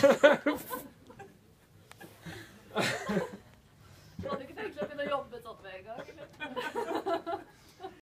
Du hadde ikke tenkt å begynne å jobbe sånn med en gang, eller?